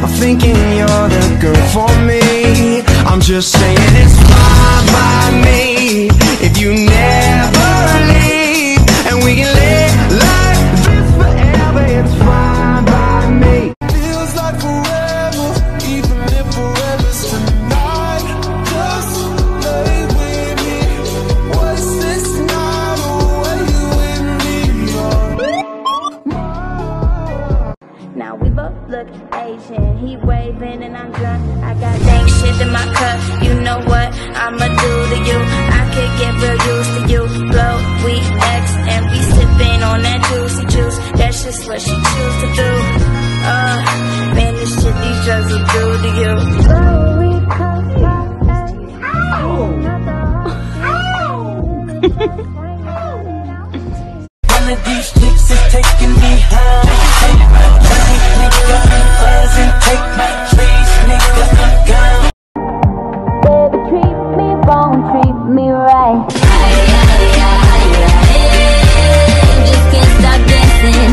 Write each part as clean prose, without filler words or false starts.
I'm thinking you're the girl for me. I'm just saying it's fine by me if you never leave, and we can live like this forever. It's fine by me. Feels like forever, even if forever's tonight. Just lay with me. What's this night away with me? Now we both look Asian. He waving and I'm drunk. I got dang shit in my cup. You know what I'ma do to you? I could get real used to you. Blow, we X, and we sipping on that juicy juice. That's just what she choose to do. Man, this shit these drugs will do to you. One of these chicks is taking me high. Take my drink, nigga, I'm buzzing. Take my trees, nigga, I'm gone. Baby, treat me wrong, treat me right. Just can't stop dancing.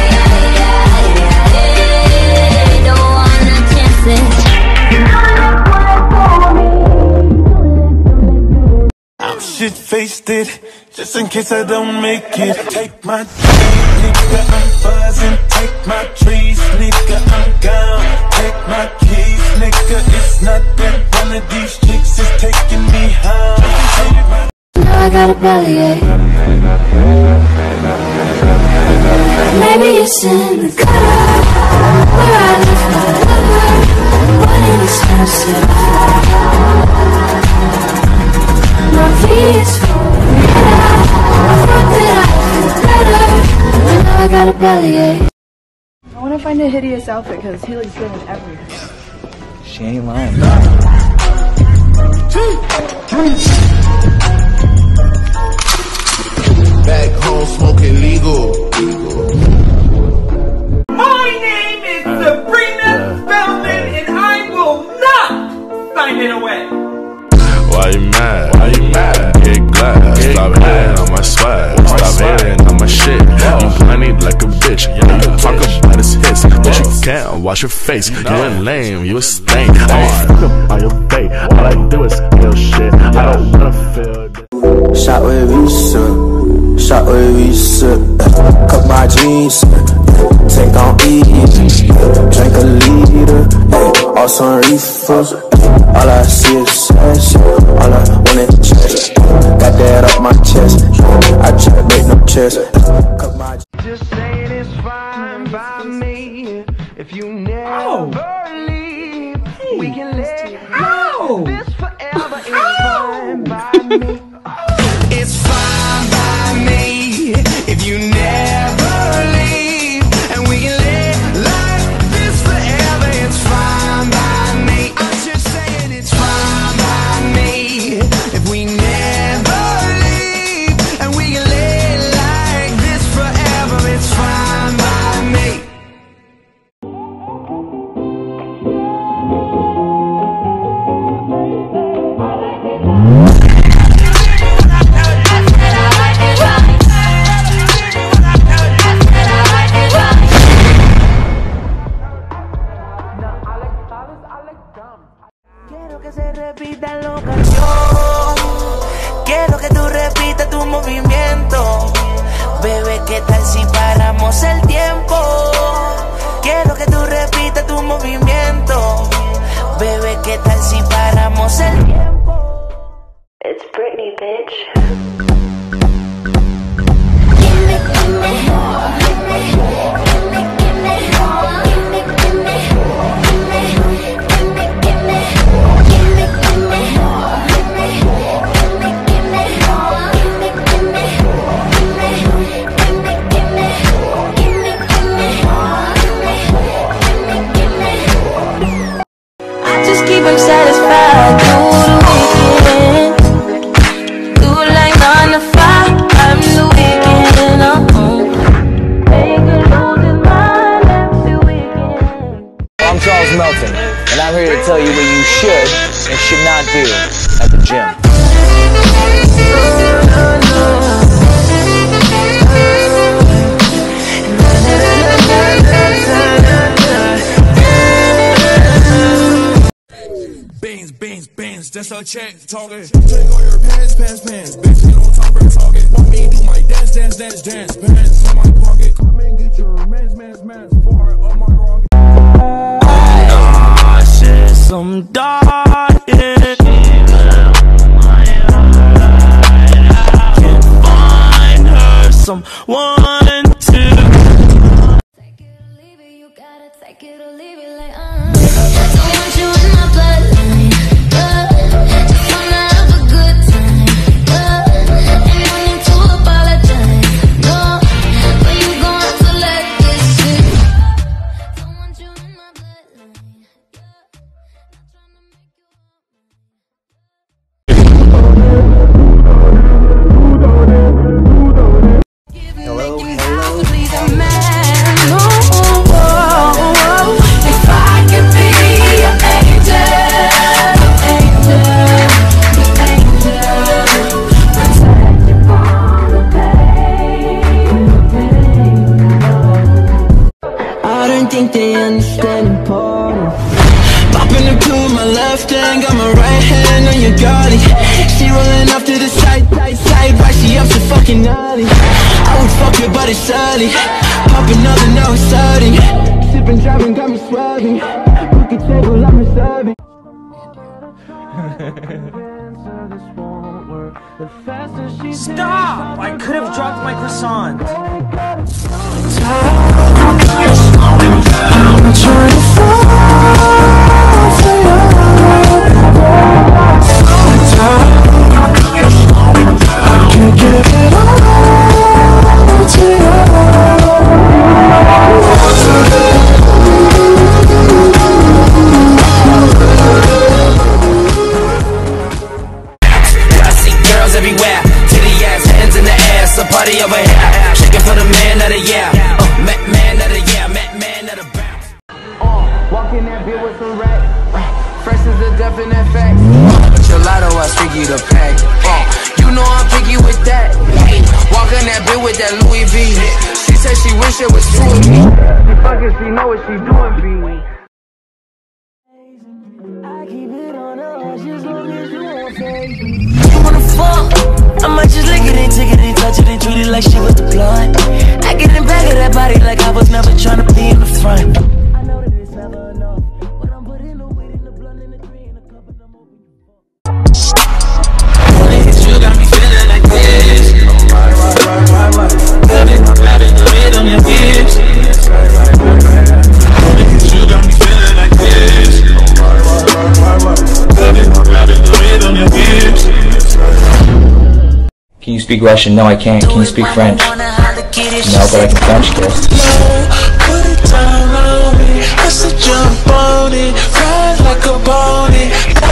Don't wanna chance it. I'm shit-faced it, just in case I don't make it. Take my drink, nigga, I'm buzzing. Take my trees, nigga, I'm gone. Take my keys, nigga, it's nothing. One of these chicks is taking me home. Now I got a bellyache. Maybe it's in the gutter where I left my lover. What an expensive. My feet is falling. I thought that I feel better. Now I got a bellyache. I want to find a hideous outfit because he looks good in everything. She ain't lying. Back home smoking legal. My name is Sabrina Spellman, and I will not sign it away. Why you mad? Why you mad? Get glad. Stop hating on my swag. Stop hating on my shit. You plenty like a bitch. You talk about his hits, but you can't wash your face. You ain't lame, you a stain. I ain't fucking by your fate. All I do is feel shit. I don't wanna feel. Shot where we sip, shot where we sip. Cut my jeans, take on easy. Drink a liter, all some reefers. All I see is sex, all I want is chest. Got that up my chest, I try to make no chest. Cut my just saying it's fine by me if you never leave. We can live this forever. It's fine by me. It's fine by me if you never leave, and we can live like this forever. It's fine by me. I'm just saying it's fine by me if we never leave, and we can live like this forever. It's fine by me. Quiero que se repita la canción. Quiero que tú repitas tu movimiento. Bebé, ¿qué tal si paramos el tiempo? Quiero que tú repitas tu movimiento. Bebé, ¿qué tal si paramos el tiempo? It's Britney, bitch. I'm satisfied through the weekend. Do like 9 to 5, I'm the weekend. Make a lose his mind every weekend. I'm Charles Melton, and I'm here to tell you what you should and should not do at the gym. That's a check talking. Take all your pants, bitch, you don't talk or talking. Want me do my dance, pants on my pocket. Come and get your mans, far up my rocket. I said some dark, can't find her someone to. Take it or leave it, you gotta take it or leave it like don't want you in my bloodline, just wanna have a good time, ain't no need to apologize, no, but you gon' have to let this shit. Don't want you in my bloodline, not trying to make you Hello. if I could be your I don't think they understand important. Popping the pill with my left hand, got my right hand on your golly. She rolling off to the side, why she up so fucking early? I would fuck you, but it's early. Pop another, now it's starting. Sipping, driving, got me swerving. Cookie table, I'm reserving. Stop! I could have dropped my croissant. Everywhere, titty ass, hands in the air, it's a party over here. Shaking for the man of the year, man of the year, man of the bounce. Walking that bit with some racks, fresh as a definite fact. Gelato, I sticky the pack. You know I'm picky with that. Walking that bit with that Louis V. She said she wish it was two of me. She fucking, she know what she doing, B. I keep it on the hush as long as you won't say. You wanna fuck? I might just lick it and take it and touch it and treat it like she was the blunt. I get in back of that body like I was never trying to be in the front. I know that it's never enough, but I'm putting the weight in the blunt and the 3 in the cup and I'm open. You got me feeling like this. Having the red on your hips. You got me feeling like this. Having the red on your hips. Can you speak Russian? No, I can't. Can you speak French? No, but I can French kiss. Put it down on me. I said jump on it. Ride like a pony.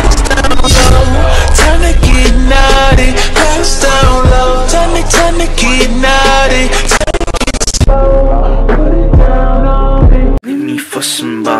Time to get naughty. Pass down low. Time to get naughty. Put it down on me. Leave me for somebody.